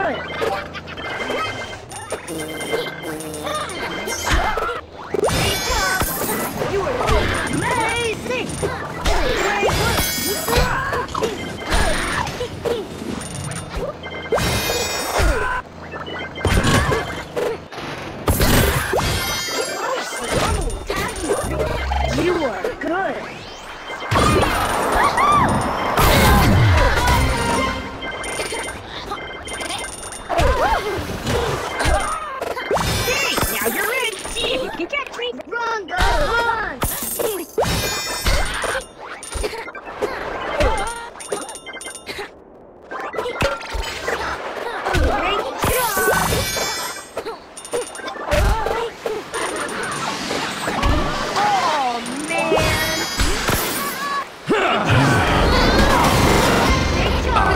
good. You are doing amazing. Great work. You are good. Now you're in! See if you can catch me! Run, girl, run! Great job! Oh, man! Great job!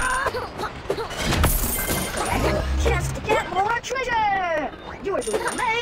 Just to get more treasure! You are doing amazing!